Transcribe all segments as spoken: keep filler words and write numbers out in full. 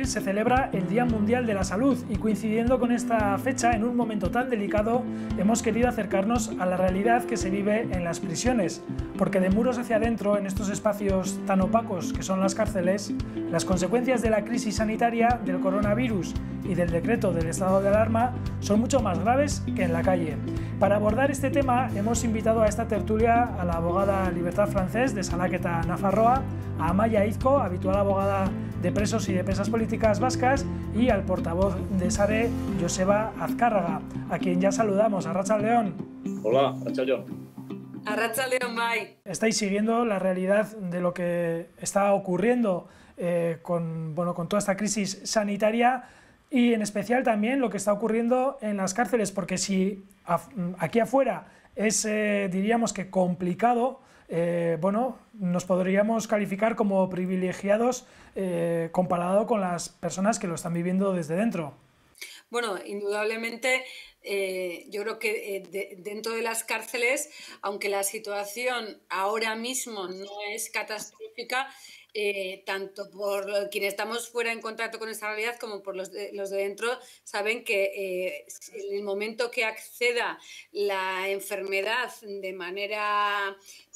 se celebra el Día Mundial de la Salud y coincidiendo con esta fecha, en un momento tan delicado, hemos querido acercarnos a la realidad que se vive en las prisiones, porque de muros hacia adentro, en estos espacios tan opacos que son las cárceles, las consecuencias de la crisis sanitaria, del coronavirus y del decreto del estado de alarma son mucho más graves que en la calle. Para abordar este tema hemos invitado a esta tertulia a la abogada Libertad Francés de Salaketa, Nafarroa, a Amaia Izko, habitual abogada de presos y de presas políticas vascas, y al portavoz de SARE, Joseba Azcárraga, a quien ya saludamos. Arratsaldeon. Hola, Arratsaldeon. Arratsaldeon, bai. Estáis siguiendo la realidad de lo que está ocurriendo eh, con, bueno, con toda esta crisis sanitaria y en especial también lo que está ocurriendo en las cárceles, porque si aquí afuera es, eh, diríamos que complicado, Eh, bueno, nos podríamos calificar como privilegiados eh, comparado con las personas que lo están viviendo desde dentro. Bueno, indudablemente eh, yo creo que eh, de, dentro de las cárceles, aunque la situación ahora mismo no es catastrófica, eh, tanto por quienes estamos fuera en contacto con esta realidad como por los de, los de dentro, saben que eh, en el momento que acceda la enfermedad de manera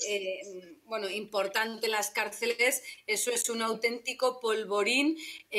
eh, bueno, importante en las cárceles, eso es un auténtico polvorín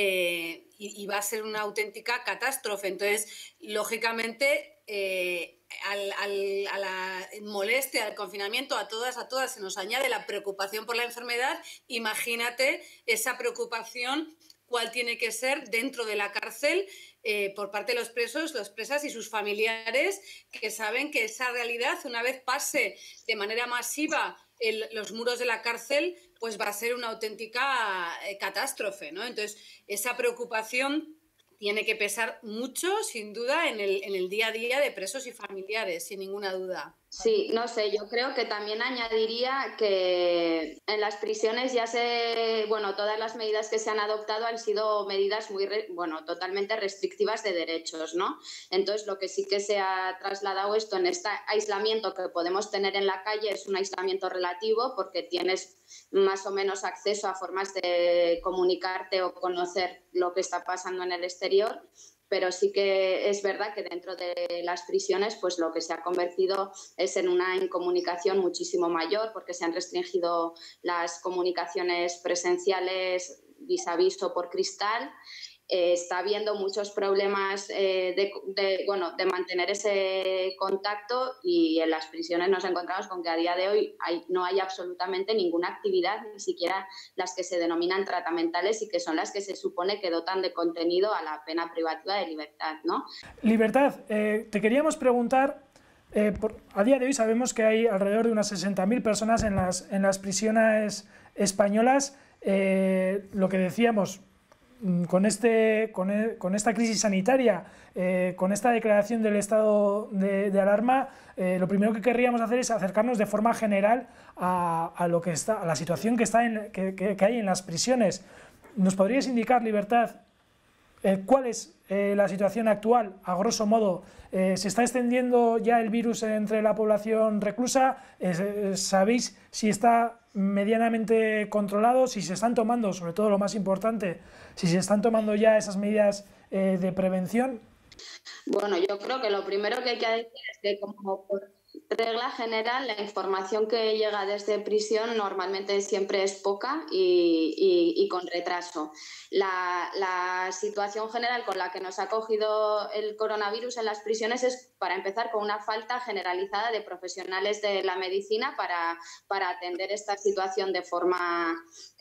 eh, y, y va a ser una auténtica catástrofe. Entonces, lógicamente, eh, Al, al, a la molestia, al confinamiento, a todas, a todas se nos añade la preocupación por la enfermedad. Imagínate esa preocupación, cuál tiene que ser dentro de la cárcel eh, por parte de los presos, las presas y sus familiares, que saben que esa realidad, una vez pase de manera masiva el, los muros de la cárcel, pues va a ser una auténtica eh, catástrofe, ¿no? Entonces, esa preocupación tiene que pesar mucho, sin duda, en el, en el día a día de presos y familiares, sin ninguna duda. Sí, no sé, yo creo que también añadiría que en las prisiones ya se, bueno, todas las medidas que se han adoptado han sido medidas muy, bueno, totalmente restrictivas de derechos, ¿no? Entonces, lo que sí que se ha trasladado esto en este aislamiento que podemos tener en la calle es un aislamiento relativo porque tienes más o menos acceso a formas de comunicarte o conocer lo que está pasando en el exterior. Pero sí que es verdad que dentro de las prisiones pues lo que se ha convertido es en una incomunicación muchísimo mayor porque se han restringido las comunicaciones presenciales vis a vis o por cristal. Eh, está habiendo muchos problemas eh, de, de, bueno, de mantener ese contacto y en las prisiones nos encontramos con que a día de hoy hay, no hay absolutamente ninguna actividad, ni siquiera las que se denominan tratamentales y que son las que se supone que dotan de contenido a la pena privativa de libertad, ¿no? Libertad, eh, te queríamos preguntar, eh, por, a día de hoy sabemos que hay alrededor de unas sesenta mil personas en las, en las prisiones españolas, eh, lo que decíamos, Con, este, con, el, con esta crisis sanitaria, eh, con esta declaración del estado de, de alarma, eh, lo primero que querríamos hacer es acercarnos de forma general a, a, lo que está, a la situación que, está en, que, que, que hay en las prisiones. ¿Nos podrías indicar, Libertad, eh, cuál es eh, la situación actual, a grosso modo? Eh, ¿Se está extendiendo ya el virus entre la población reclusa? Eh, ¿Sabéis si está medianamente controlado, si se están tomando, sobre todo lo más importante, si se están tomando ya esas medidas eh, de prevención? Bueno, yo creo que lo primero que hay que decir es que como por regla general la información que llega desde prisión normalmente siempre es poca y, y, y con retraso. La, la situación general con la que nos ha cogido el coronavirus en las prisiones es, para empezar, con una falta generalizada de profesionales de la medicina para, para atender esta situación de forma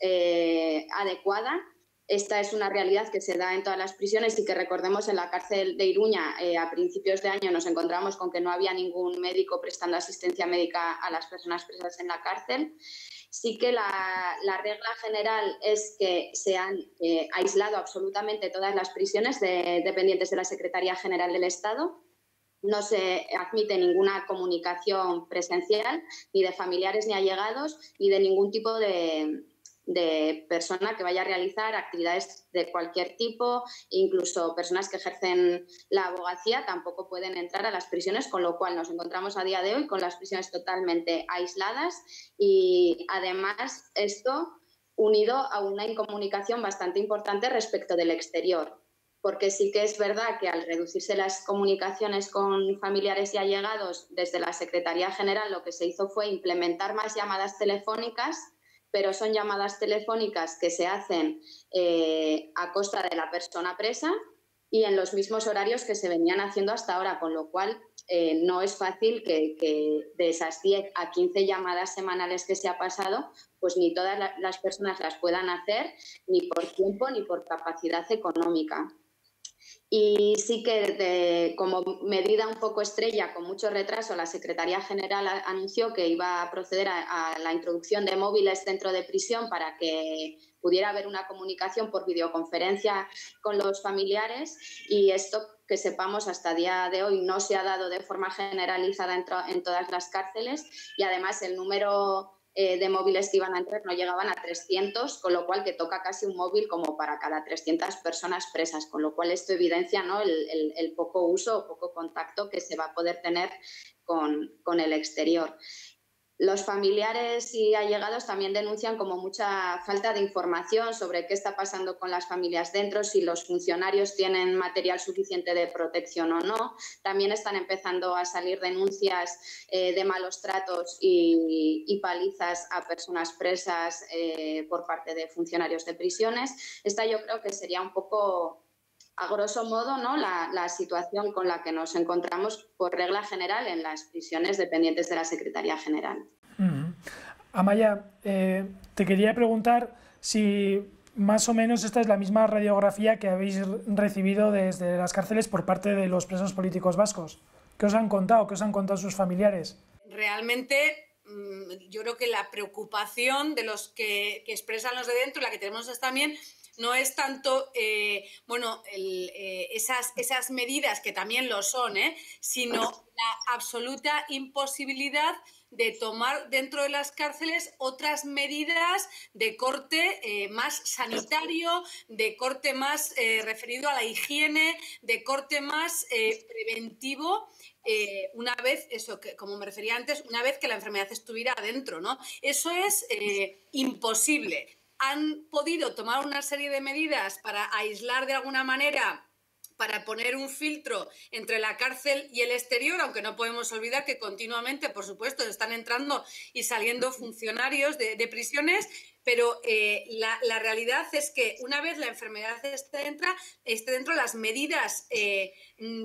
eh, adecuada. Esta es una realidad que se da en todas las prisiones y que, recordemos, en la cárcel de Iruña eh, a principios de año nos encontramos con que no había ningún médico prestando asistencia médica a las personas presas en la cárcel. Sí que la, la regla general es que se han eh, aislado absolutamente todas las prisiones de, dependientes de la Secretaría General del Estado. No se admite ninguna comunicación presencial, ni de familiares ni allegados, ni de ningún tipo de... de persona que vaya a realizar actividades de cualquier tipo, incluso personas que ejercen la abogacía tampoco pueden entrar a las prisiones, con lo cual nos encontramos a día de hoy con las prisiones totalmente aisladas y además esto unido a una incomunicación bastante importante respecto del exterior. Porque sí que es verdad que al reducirse las comunicaciones con familiares y allegados desde la Secretaría General, lo que se hizo fue implementar más llamadas telefónicas, pero son llamadas telefónicas que se hacen eh, a costa de la persona presa y en los mismos horarios que se venían haciendo hasta ahora, con lo cual eh, no es fácil que, que de esas diez a quince llamadas semanales que se ha pasado, pues ni todas las personas las puedan hacer, ni por tiempo ni por capacidad económica. Y sí que de, como medida un poco estrella, con mucho retraso, la Secretaría General anunció que iba a proceder a, a la introducción de móviles dentro de prisión para que pudiera haber una comunicación por videoconferencia con los familiares, y esto, que sepamos, hasta el día de hoy no se ha dado de forma generalizada en, en todas las cárceles, y además el número Eh, de móviles que iban a entrar no llegaban a trescientos, con lo cual que toca casi un móvil como para cada trescientas personas presas, con lo cual esto evidencia, ¿no?, el, el, el poco uso o poco contacto que se va a poder tener con, con el exterior. Los familiares y allegados también denuncian como mucha falta de información sobre qué está pasando con las familias dentro, si los funcionarios tienen material suficiente de protección o no. También están empezando a salir denuncias eh, de malos tratos y, y palizas a personas presas eh, por parte de funcionarios de prisiones. Esta yo creo que sería un poco, a grosso modo, ¿no?, la, la situación con la que nos encontramos por regla general en las prisiones dependientes de la Secretaría General. Uh-huh. Amaya, eh, te quería preguntar si más o menos esta es la misma radiografía que habéis recibido desde las cárceles por parte de los presos políticos vascos. ¿Qué os han contado? ¿Qué os han contado sus familiares? Realmente, yo creo que la preocupación de los que, que expresan los de dentro, la que tenemos también, no es tanto, eh, bueno, el, eh, esas, esas medidas, que también lo son, ¿eh?, sino la absoluta imposibilidad de tomar dentro de las cárceles otras medidas de corte eh, más sanitario, de corte más eh, referido a la higiene, de corte más eh, preventivo, eh, una vez, eso, que, como me refería antes, una vez que la enfermedad estuviera adentro, ¿no? Eso es eh, imposible. Han podido tomar una serie de medidas para aislar de alguna manera, para poner un filtro entre la cárcel y el exterior, aunque no podemos olvidar que continuamente, por supuesto, están entrando y saliendo funcionarios de, de prisiones, pero eh, la, la realidad es que una vez la enfermedad esté dentro, esté dentro las medidas eh,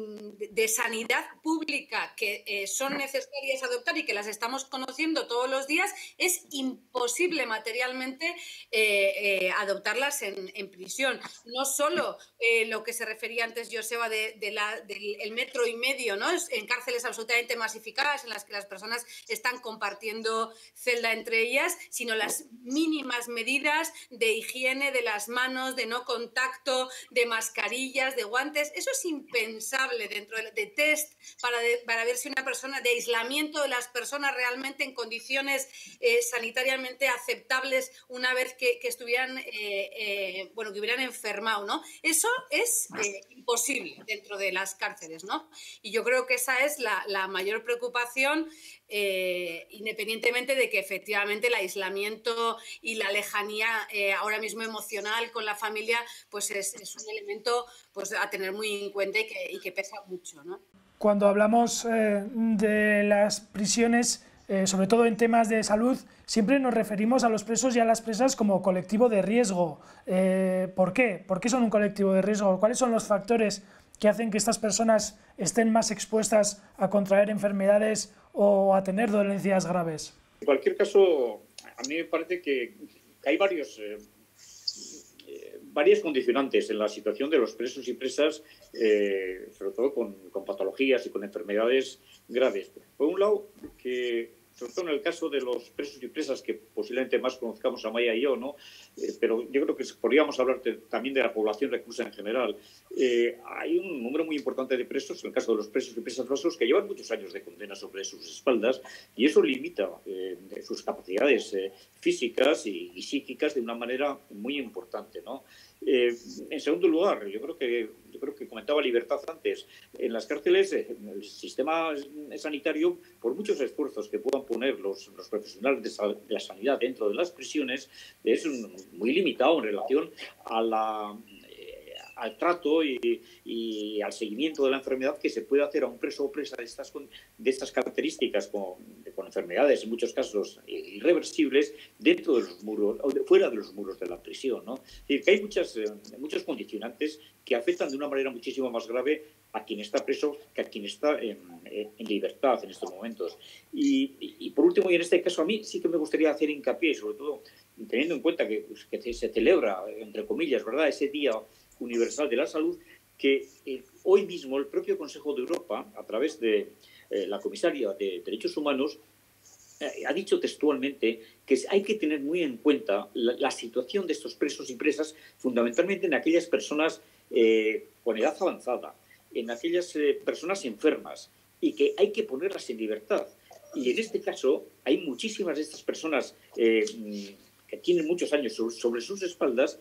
de sanidad pública que eh, son necesarias adoptar y que las estamos conociendo todos los días, es imposible materialmente eh, eh, adoptarlas en, en prisión. No solo eh, lo que se refería antes, Joseba, de, de la, del el metro y medio, ¿no?, en cárceles absolutamente masificadas en las que las personas están compartiendo celda entre ellas, sino las mínimas medidas de higiene de las manos, de no contacto, de mascarillas, de guantes. Eso es impensable dentro de, de test para, de, para ver si una persona, de aislamiento de las personas realmente en condiciones eh, sanitariamente aceptables una vez que, que estuvieran, eh, eh, bueno, que hubieran enfermado, ¿no? Eso es eh, imposible dentro de las cárceles, ¿no? Y yo creo que esa es la, la mayor preocupación, eh, independientemente de que efectivamente el aislamiento y la lejanía eh, ahora mismo emocional con la familia, pues es, es un elemento pues, a tener muy en cuenta y que, y que pesa mucho, ¿no? Cuando hablamos eh, de las prisiones, eh, sobre todo en temas de salud, siempre nos referimos a los presos y a las presas como colectivo de riesgo. Eh, ¿Por qué? ¿Por qué son un colectivo de riesgo? ¿Cuáles son los factores que hacen que estas personas estén más expuestas a contraer enfermedades o a tener dolencias graves? En cualquier caso, a mí me parece que hay varios, eh, eh, varias condicionantes en la situación de los presos y presas, eh, sobre todo con, con patologías y con enfermedades graves. Por un lado, que sobre todo en el caso de los presos y presas, que posiblemente más conozcamos Amaya y yo, ¿no? Eh, pero yo creo que podríamos hablar de, también de la población reclusa en general. Eh, hay un número muy importante de presos, en el caso de los presos y presas vascos, que llevan muchos años de condena sobre sus espaldas, y eso limita eh, sus capacidades eh, físicas y, y psíquicas de una manera muy importante, ¿no? Eh, en segundo lugar, yo creo que yo creo que comentaba Libertad antes, en las cárceles el sistema sanitario, por muchos esfuerzos que puedan poner los, los profesionales de, sal, de la sanidad dentro de las prisiones, es muy limitado en relación a la al trato y, y al seguimiento de la enfermedad que se puede hacer a un preso o presa de estas, de estas características, con, con enfermedades en muchos casos irreversibles, dentro de los muros, o de, fuera de los muros de la prisión, ¿no? Es decir, que hay muchas, eh, muchos condicionantes que afectan de una manera muchísimo más grave a quien está preso que a quien está en, en libertad en estos momentos. Y, y, y por último, y en este caso a mí sí que me gustaría hacer hincapié, sobre todo teniendo en cuenta que, que se celebra, entre comillas, ¿verdad?, ese Día Universal de la Salud, que eh, hoy mismo el propio Consejo de Europa, a través de eh, la Comisaria de Derechos Humanos, eh, ha dicho textualmente que hay que tener muy en cuenta la, la situación de estos presos y presas, fundamentalmente en aquellas personas eh, con edad avanzada, en aquellas eh, personas enfermas, y que hay que ponerlas en libertad. Y en este caso hay muchísimas de estas personas eh, que tienen muchos años sobre, sobre sus espaldas,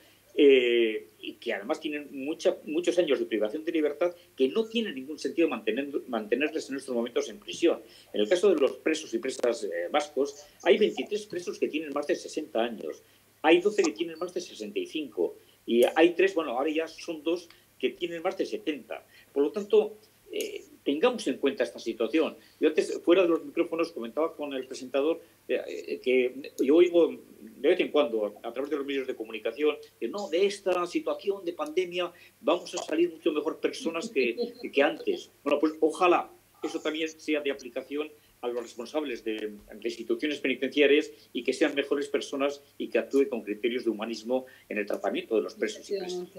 Eh, y que además tienen mucha, muchos años de privación de libertad, que no tiene ningún sentido mantener, mantenerles en estos momentos en prisión. En el caso de los presos y presas eh, vascos, hay veintitrés presos que tienen más de sesenta años, hay doce que tienen más de sesenta y cinco, y hay tres, bueno, ahora ya son dos que tienen más de setenta. Por lo tanto, eh, tengamos en cuenta esta situación. Yo antes, fuera de los micrófonos, comentaba con el presentador eh, que yo oigo de vez en cuando, a través de los medios de comunicación, que no, de esta situación de pandemia vamos a salir mucho mejor personas que, que antes. Bueno, pues ojalá eso también sea de aplicación a los responsables de, de instituciones penitenciarias y que sean mejores personas y que actúen con criterios de humanismo en el tratamiento de los presos y presas.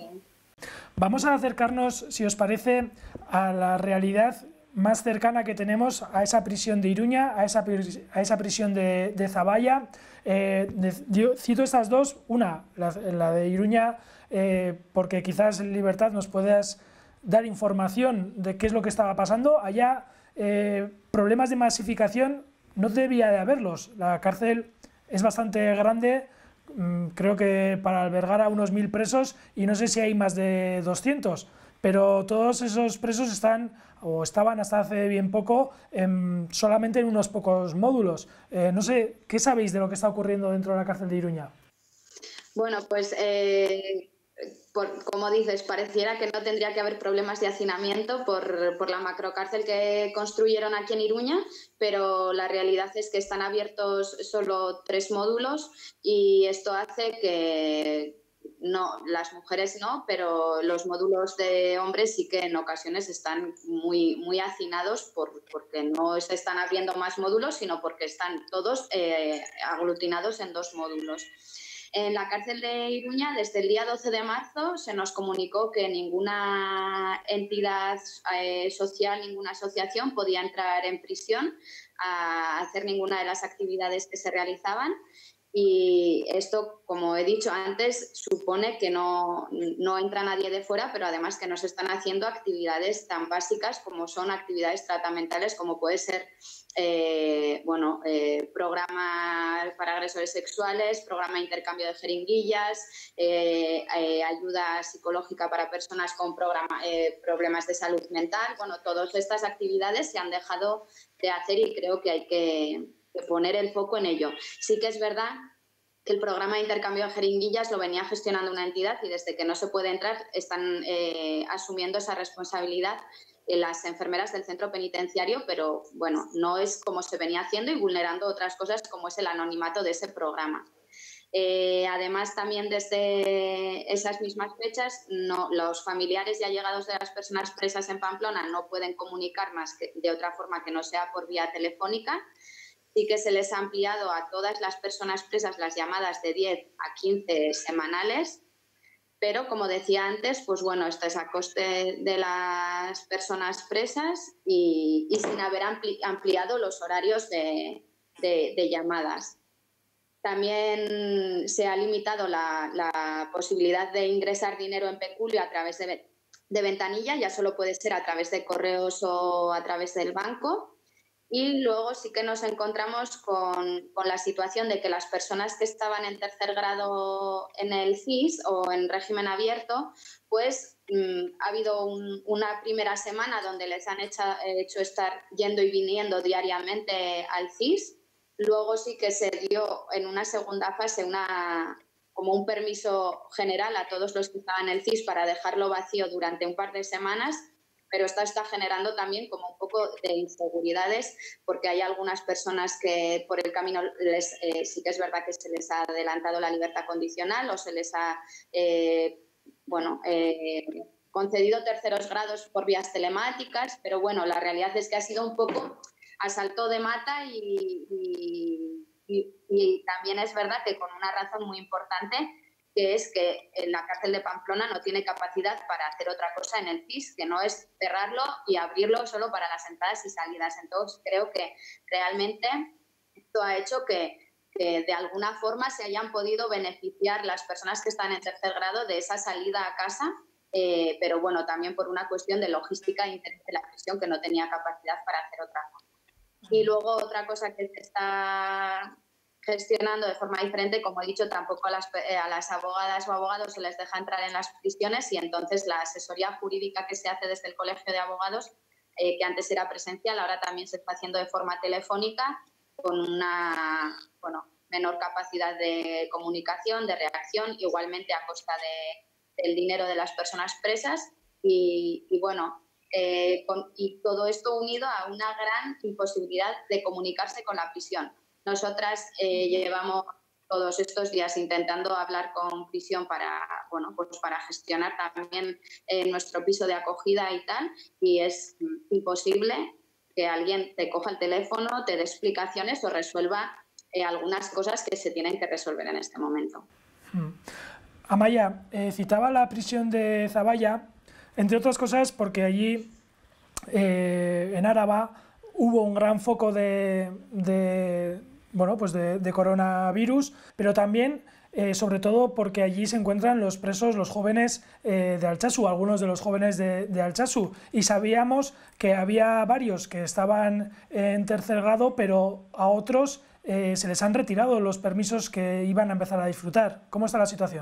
Vamos a acercarnos, si os parece, a la realidad más cercana que tenemos a esa prisión de Iruña, a esa, a esa prisión de, de Zaballa. Eh, de, yo cito estas dos, una, la, la de Iruña, eh, porque quizás en Libertad nos puedas dar información de qué es lo que estaba pasando. Allá eh, problemas de masificación no debía de haberlos. La cárcel es bastante grande, creo que para albergar a unos mil presos, y no sé si hay más de doscientos, pero todos esos presos están o estaban hasta hace bien poco en, solamente en unos pocos módulos. Eh, no sé, ¿qué sabéis de lo que está ocurriendo dentro de la cárcel de Iruña? Bueno, pues eh, por, como dices, pareciera que no tendría que haber problemas de hacinamiento por, por la macrocárcel que construyeron aquí en Iruña, pero la realidad es que están abiertos solo tres módulos y esto hace que no, las mujeres no, pero los módulos de hombres sí que en ocasiones están muy, muy hacinados por, porque no se están abriendo más módulos, sino porque están todos eh, aglutinados en dos módulos. En la cárcel de Iruña, desde el día doce de marzo, se nos comunicó que ninguna entidad eh, social, ninguna asociación podía entrar en prisión a hacer ninguna de las actividades que se realizaban. Y esto, como he dicho antes, supone que no, no entra nadie de fuera, pero además que no se están haciendo actividades tan básicas como son actividades tratamentales, como puede ser eh, bueno, eh, programas para agresores sexuales, programa de intercambio de jeringuillas, eh, eh, ayuda psicológica para personas con programa, eh, problemas de salud mental. Bueno, todas estas actividades se han dejado de hacer y creo que hay que de poner el foco en ello. Sí que es verdad que el programa de intercambio de jeringuillas lo venía gestionando una entidad y desde que no se puede entrar están eh, asumiendo esa responsabilidad las enfermeras del centro penitenciario, pero bueno, no es como se venía haciendo y vulnerando otras cosas como es el anonimato de ese programa. Eh, además, también desde esas mismas fechas, no, los familiares y allegados de las personas presas en Pamplona no pueden comunicar más que de otra forma que no sea por vía telefónica. Sí que se les ha ampliado a todas las personas presas las llamadas de diez a quince semanales, pero como decía antes, pues bueno, esto es a coste de las personas presas y, y sin haber ampli, ampliado los horarios de, de, de llamadas. También se ha limitado la, la posibilidad de ingresar dinero en peculio a través de, de ventanilla, ya solo puede ser a través de correos o a través del banco. Y luego sí que nos encontramos con, con la situación de que las personas que estaban en tercer grado en el C I S o en régimen abierto, pues mmm, ha habido un, una primera semana donde les han hecho, hecho estar yendo y viniendo diariamente al C I S. Luego sí que se dio en una segunda fase una, como un permiso general a todos los que estaban en el C I S para dejarlo vacío durante un par de semanas, pero esto está generando también como un poco de inseguridades porque hay algunas personas que por el camino les, eh, sí que es verdad que se les ha adelantado la libertad condicional o se les ha eh, bueno, eh, concedido terceros grados por vías telemáticas, pero bueno, la realidad es que ha sido un poco a salto de mata y, y, y, y también es verdad que con una razón muy importante, que es que la cárcel de Pamplona no tiene capacidad para hacer otra cosa en el C I S, que no es cerrarlo y abrirlo solo para las entradas y salidas. Entonces, creo que realmente esto ha hecho que, que de alguna forma se hayan podido beneficiar las personas que están en tercer grado de esa salida a casa, eh, pero bueno, también por una cuestión de logística e interés de la prisión que no tenía capacidad para hacer otra cosa. Y luego otra cosa que se está gestionando de forma diferente, como he dicho, tampoco a las, a las abogadas o abogados se les deja entrar en las prisiones y entonces la asesoría jurídica que se hace desde el Colegio de Abogados, eh, que antes era presencial, ahora también se está haciendo de forma telefónica con una bueno, menor capacidad de comunicación, de reacción, igualmente a costa de, del dinero de las personas presas y, y bueno, eh, con, y todo esto unido a una gran imposibilidad de comunicarse con la prisión. Nosotras eh, llevamos todos estos días intentando hablar con prisión para, bueno, pues para gestionar también eh, nuestro piso de acogida y tal, y es imposible que alguien te coja el teléfono, te dé explicaciones o resuelva eh, algunas cosas que se tienen que resolver en este momento. Hmm. Amaya, eh, citaba la prisión de Zaballa, entre otras cosas porque allí, eh, en Áraba, hubo un gran foco de, de, bueno, pues de, de coronavirus, pero también, eh, sobre todo, porque allí se encuentran los presos, los jóvenes eh, de Altsasu, algunos de los jóvenes de, de Altsasu, y sabíamos que había varios que estaban en tercer grado, pero a otros eh, se les han retirado los permisos que iban a empezar a disfrutar. ¿Cómo está la situación?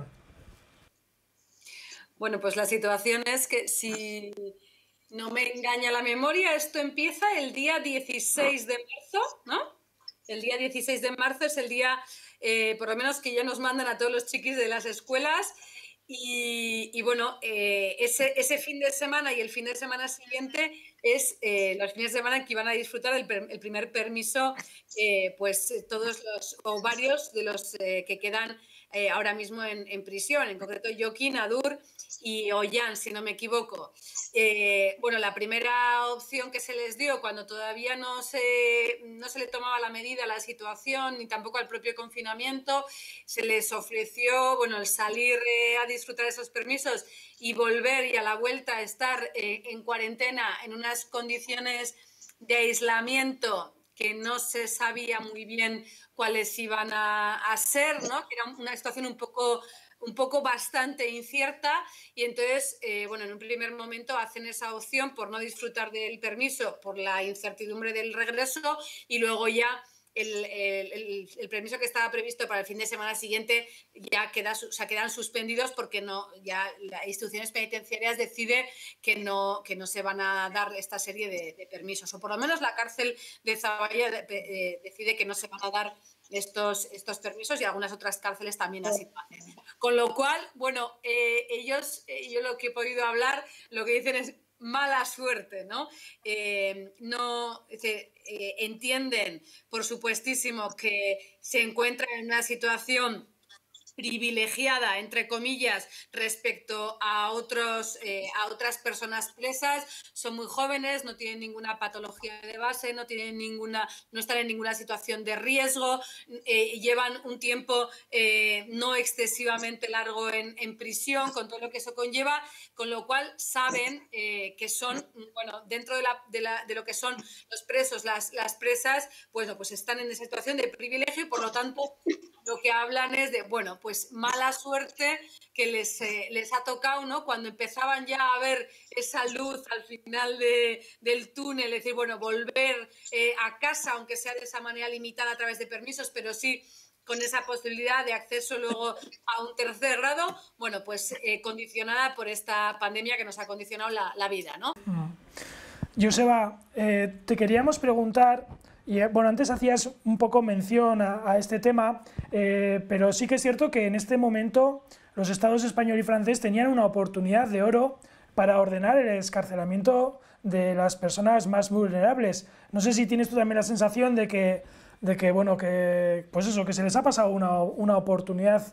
Bueno, pues la situación es que si no me engaña la memoria, esto empieza el día dieciséis de marzo, ¿no? El día dieciséis de marzo es el día, eh, por lo menos, que ya nos mandan a todos los chiquis de las escuelas y, y bueno, eh, ese, ese fin de semana y el fin de semana siguiente es eh, los fines de semana en que iban a disfrutar el, el primer permiso, eh, pues todos los, o varios de los eh, que quedan eh, ahora mismo en, en prisión, en concreto Joaquín, Adur y Ollán, si no me equivoco. Eh, bueno, la primera opción que se les dio cuando todavía no se, no se le tomaba la medida a la situación ni tampoco al propio confinamiento, se les ofreció, bueno, el salir eh, a disfrutar esos permisos y volver y a la vuelta estar eh, en cuarentena en unas condiciones de aislamiento que no se sabía muy bien cuáles iban a, a ser, ¿no? Que era una situación un poco, un poco bastante incierta y entonces, eh, bueno, en un primer momento hacen esa opción por no disfrutar del permiso, por la incertidumbre del regreso y luego ya El, el, el permiso que estaba previsto para el fin de semana siguiente ya queda, o sea, quedan suspendidos porque no, ya las instituciones penitenciarias decide que no, que no se van a dar esta serie de, de permisos, o por lo menos la cárcel de Zaballa de, de, decide que no se van a dar estos, estos permisos y algunas otras cárceles también así lo hacen. Con lo cual, bueno, eh, ellos, eh, yo lo que he podido hablar, lo que dicen es mala suerte, ¿no? Eh, no eh, eh, entienden, por supuestísimo, que se encuentran en una situación privilegiada, entre comillas, respecto a, otros, eh, a otras personas presas. Son muy jóvenes, no tienen ninguna patología de base, no, tienen ninguna, no están en ninguna situación de riesgo, eh, llevan un tiempo eh, no excesivamente largo en, en prisión, con todo lo que eso conlleva, con lo cual saben eh, que son, bueno, dentro de, la, de, la, de lo que son los presos, las, las presas, bueno, pues están en esa situación de privilegio y por lo tanto lo que hablan es de, bueno, pues mala suerte que les, eh, les ha tocado, ¿no? Cuando empezaban ya a ver esa luz al final de, del túnel, es decir, bueno, volver eh, a casa, aunque sea de esa manera limitada a través de permisos, pero sí con esa posibilidad de acceso luego a un tercer grado, bueno, pues eh, condicionada por esta pandemia que nos ha condicionado la, la vida, ¿no? Joseba, eh, te queríamos preguntar, y bueno, antes hacías un poco mención a, a este tema, eh, pero sí que es cierto que en este momento los estados español y francés tenían una oportunidad de oro para ordenar el excarcelamiento de las personas más vulnerables. No sé si tienes tú también la sensación de que, de que bueno, que, pues eso, que se les ha pasado una, una oportunidad,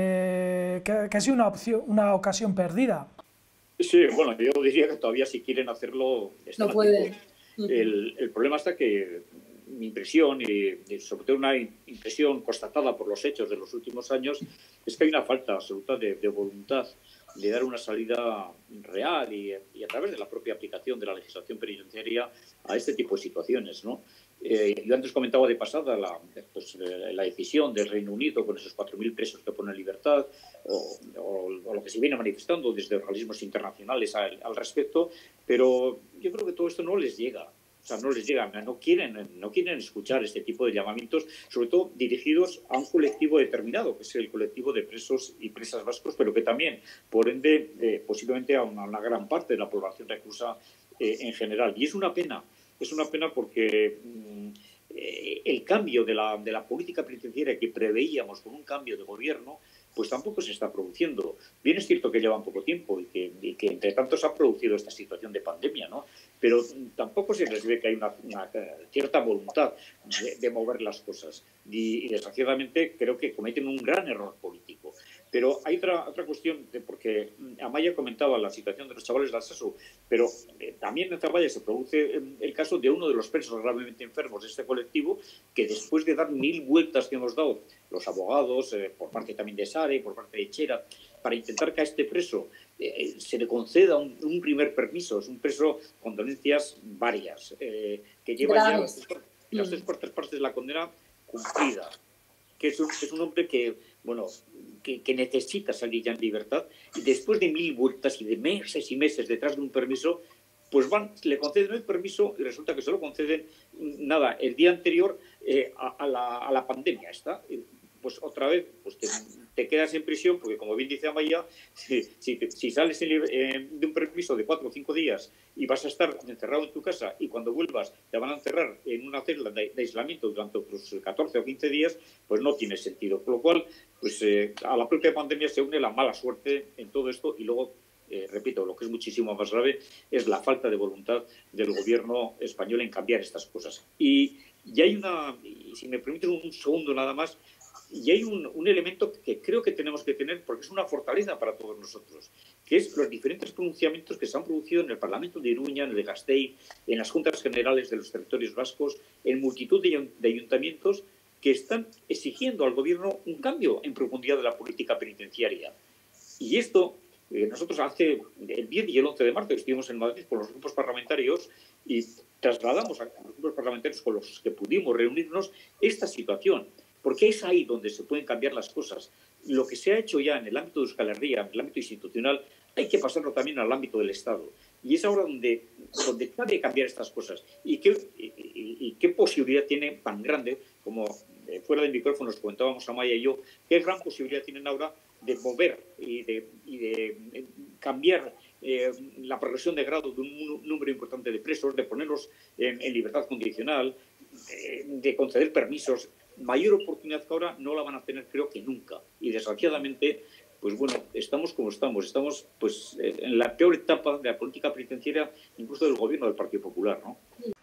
eh, que, que ha sido una, opción, una ocasión perdida. Sí, bueno, yo diría que todavía si quieren hacerlo... No pueden. El, el problema está que mi impresión, y sobre todo una impresión constatada por los hechos de los últimos años, es que hay una falta absoluta de, de voluntad de dar una salida real y, y a través de la propia aplicación de la legislación penitenciaria a este tipo de situaciones, ¿no? Eh, yo antes comentaba de pasada la, pues, eh, la decisión del Reino Unido con esos cuatro mil presos que pone en libertad o, o, o lo que se viene manifestando desde organismos internacionales al, al respecto, pero yo creo que todo esto no les llega. O sea, no les llegan, no quieren, no quieren escuchar este tipo de llamamientos, sobre todo dirigidos a un colectivo determinado, que es el colectivo de presos y presas vascos, pero que también, por ende, eh, posiblemente a una, una gran parte de la población reclusa eh, en general. Y es una pena, es una pena porque mm, eh, el cambio de la, de la política penitenciaria que preveíamos con un cambio de gobierno, pues tampoco se está produciendo. Bien es cierto que llevan poco tiempo y que, y que entre tanto se ha producido esta situación de pandemia, ¿no? Pero tampoco se les ve que hay una, una cierta voluntad de, de mover las cosas. Y, y desgraciadamente creo que cometen un gran error político. Pero hay otra, otra cuestión, de, porque Amaya comentaba la situación de los chavales de Alsasu, pero eh, también en Zavalla se produce el caso de uno de los presos gravemente enfermos de este colectivo, que después de dar mil vueltas que hemos dado los abogados, eh, por parte también de Sare, por parte de Chera, para intentar que a este preso eh, se le conceda un, un primer permiso. Es un preso con dolencias varias, eh, que lleva ya las, las tres cuartas partes de la condena cumplida, que es un, es un hombre que, bueno, que, que necesita salir ya en libertad, y después de mil vueltas y de meses y meses detrás de un permiso, pues van, le conceden el permiso y resulta que se lo conceden, nada, el día anterior eh, a, a, la, a la pandemia. Está, pues otra vez, pues te, te quedas en prisión, porque como bien dice Amaya, si, si, si sales en, eh, de un permiso de cuatro o cinco días y vas a estar encerrado en tu casa y cuando vuelvas te van a encerrar en una celda de, de aislamiento durante otros catorce o quince días, pues no tiene sentido. Por lo cual, pues eh, a la propia pandemia se une la mala suerte en todo esto y luego, eh, repito, lo que es muchísimo más grave es la falta de voluntad del gobierno español en cambiar estas cosas. Y, y hay una, y si me permiten un segundo nada más, y hay un, un elemento que creo que tenemos que tener, porque es una fortaleza para todos nosotros, que es los diferentes pronunciamientos que se han producido en el Parlamento de Iruña, en el de Gasteiz, en las Juntas Generales de los Territorios Vascos, en multitud de, de ayuntamientos que están exigiendo al Gobierno un cambio en profundidad de la política penitenciaria. Y esto, eh, nosotros hace el diez y el once de marzo estuvimos en Madrid con los grupos parlamentarios y trasladamos a los grupos parlamentarios con los que pudimos reunirnos esta situación. Porque es ahí donde se pueden cambiar las cosas. Lo que se ha hecho ya en el ámbito de Euskal Herria, en el ámbito institucional, hay que pasarlo también al ámbito del Estado. Y es ahora donde, donde cabe cambiar estas cosas. ¿Y qué, y, y, y qué posibilidad tiene tan grande, como eh, fuera del micrófono nos comentábamos Amaya y yo, qué gran posibilidad tienen ahora de mover y de, y de eh, cambiar eh, la progresión de grado de un número importante de presos, de ponerlos en, en libertad condicional, eh, de conceder permisos. Mayor oportunidad que ahora no la van a tener, creo que nunca. Y desgraciadamente, pues bueno, estamos como estamos. Estamos pues en la peor etapa de la política penitenciaria, incluso del gobierno del Partido Popular, ¿no?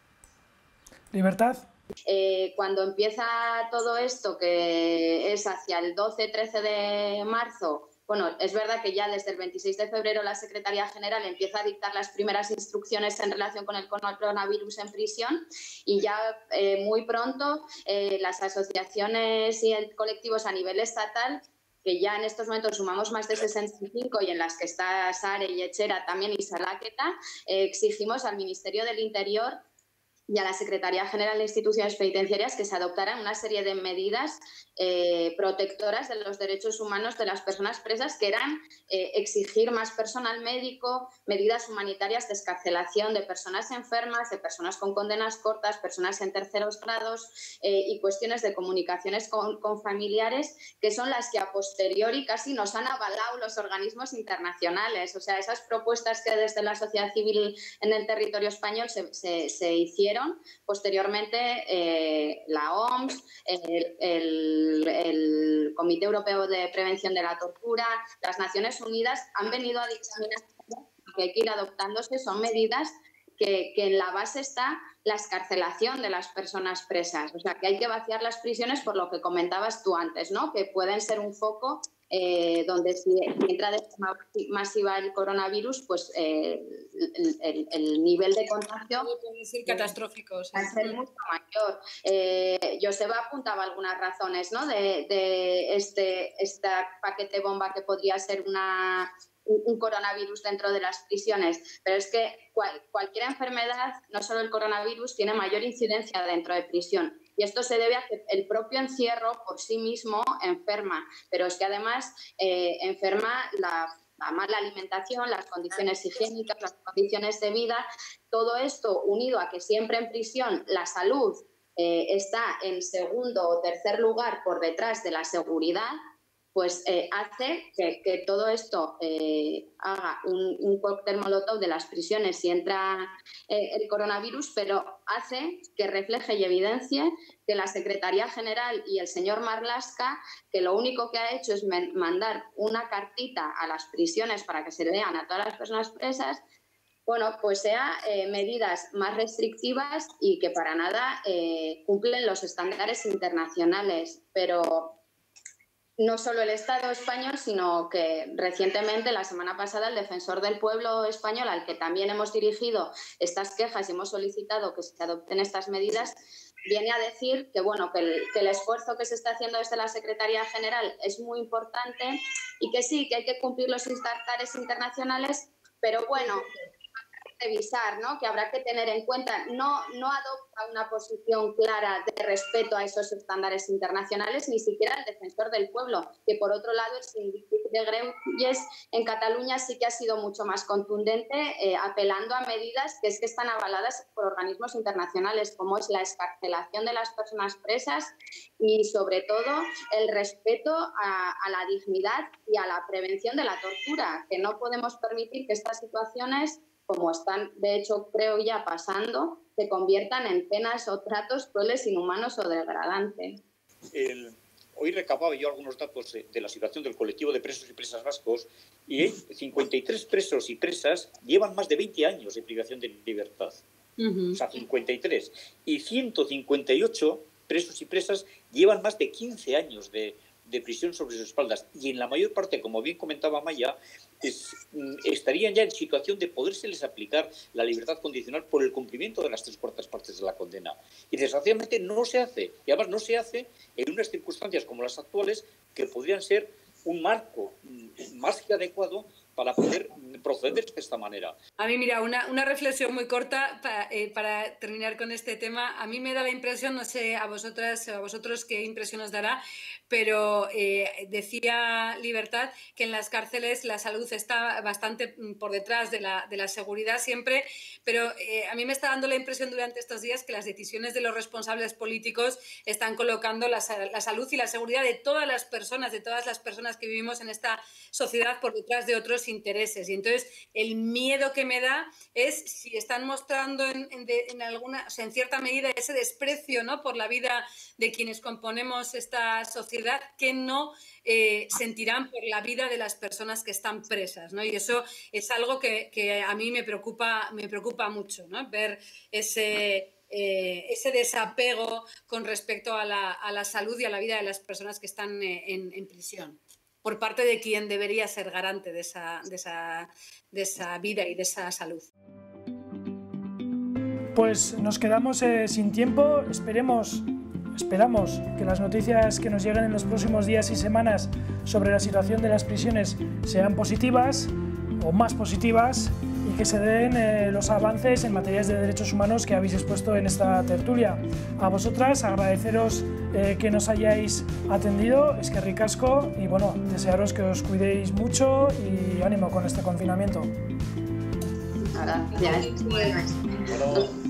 ¿Libertad? Eh, cuando empieza todo esto, que es hacia el doce trece de marzo, bueno, es verdad que ya desde el veintiséis de febrero la Secretaría General empieza a dictar las primeras instrucciones en relación con el coronavirus en prisión y ya eh, muy pronto eh, las asociaciones y el colectivos a nivel estatal, que ya en estos momentos sumamos más de sesenta y cinco y en las que está Sare y Echera también y Salaqueta, eh, exigimos al Ministerio del Interior y a la Secretaría General de Instituciones Penitenciarias que se adoptaran una serie de medidas eh, protectoras de los derechos humanos de las personas presas, que eran eh, exigir más personal médico, medidas humanitarias de excarcelación de personas enfermas, de personas con condenas cortas, personas en terceros grados eh, y cuestiones de comunicaciones con, con familiares, que son las que a posteriori casi nos han avalado los organismos internacionales. O sea, esas propuestas que desde la sociedad civil en el territorio español se, se, se hicieron. Posteriormente, eh, la O M S, el, el, el Comité Europeo de Prevención de la Tortura, las Naciones Unidas han venido a dictaminar que hay que ir adoptándose son medidas que, que en la base está la excarcelación de las personas presas. O sea, que hay que vaciar las prisiones por lo que comentabas tú antes, ¿no? Que pueden ser un foco Eh, donde si entra de forma masiva el coronavirus, pues eh, el, el, el nivel de contagio puede ser catastrófico, sí. Va a ser mucho mayor. Eh, Joseba apuntaba algunas razones, ¿no? de, de este, este paquete bomba que podría ser una, un, un coronavirus dentro de las prisiones, pero es que cual, cualquier enfermedad, no solo el coronavirus, tiene mayor incidencia dentro de prisión. Y esto se debe a que el propio encierro por sí mismo enferma, pero es que además eh, enferma la, la mala alimentación, las condiciones higiénicas, las condiciones de vida. Todo esto unido a que siempre en prisión la salud eh, está en segundo o tercer lugar por detrás de la seguridad, pues eh, hace que, que todo esto eh, haga un, un cóctel molotov de las prisiones si entra eh, el coronavirus, pero hace que refleje y evidencie que la Secretaría General y el señor Marlaska, que lo único que ha hecho es mandar una cartita a las prisiones para que se lean a todas las personas presas, bueno, pues sea eh, medidas más restrictivas y que para nada eh, cumplen los estándares internacionales, pero no solo el Estado español, sino que recientemente, la semana pasada, el Defensor del Pueblo español, al que también hemos dirigido estas quejas y hemos solicitado que se adopten estas medidas, viene a decir que, bueno, que, el, que el esfuerzo que se está haciendo desde la Secretaría General es muy importante y que sí, que hay que cumplir los estándares internacionales, pero bueno, revisar, ¿no? Que habrá que tener en cuenta, no, no adopta una posición clara de respeto a esos estándares internacionales, ni siquiera el Defensor del Pueblo, que por otro lado el Sindicat de Greuges en Cataluña sí que ha sido mucho más contundente, eh, apelando a medidas que es que están avaladas por organismos internacionales, como es la excarcelación de las personas presas y sobre todo el respeto a, a la dignidad y a la prevención de la tortura, que no podemos permitir que estas situaciones, como están, de hecho, creo ya pasando, se conviertan en penas o tratos crueles, inhumanos o degradantes. El, hoy recababa yo algunos datos de, de la situación del colectivo de presos y presas vascos y cincuenta y tres presos y presas llevan más de veinte años de privación de libertad. Uh-huh. O sea, cincuenta y tres. Y ciento cincuenta y ocho presos y presas llevan más de quince años de, de prisión sobre sus espaldas. Y en la mayor parte, como bien comentaba Maya, Es, estarían ya en situación de podérseles aplicar la libertad condicional por el cumplimiento de las tres cuartas partes de la condena. Y desgraciadamente no se hace. Y además no se hace en unas circunstancias como las actuales, que podrían ser un marco más que adecuado para poder proceder de esta manera. A mí, mira, una, una reflexión muy corta para, eh, para terminar con este tema. A mí me da la impresión, no sé a vosotras, a vosotros qué impresión os dará, pero eh, decía Libertad que en las cárceles la salud está bastante por detrás de la, de la seguridad siempre, pero eh, a mí me está dando la impresión durante estos días que las decisiones de los responsables políticos están colocando la, la salud y la seguridad de todas las personas, de todas las personas que vivimos en esta sociedad por detrás de otros intereses. Y entonces el miedo que me da es si están mostrando en, en, de, en alguna, o sea, en cierta medida ese desprecio, ¿no?, por la vida de quienes componemos esta sociedad, que no eh, sentirán por la vida de las personas que están presas, ¿no? Y eso es algo que, que a mí me preocupa, me preocupa mucho, ¿no? Ver ese, eh, ese desapego con respecto a la, a la salud y a la vida de las personas que están eh, en, en prisión, por parte de quien debería ser garante de esa, de esa, de esa vida y de esa salud. Pues nos quedamos eh, sin tiempo. Esperemos, esperamos que las noticias que nos lleguen en los próximos días y semanas sobre la situación de las prisiones sean positivas o más positivas y que se den eh, los avances en materias de derechos humanos que habéis expuesto en esta tertulia. A vosotras agradeceros eh, que nos hayáis atendido, es que ricasco, y bueno, desearos que os cuidéis mucho y ánimo con este confinamiento. Gracias.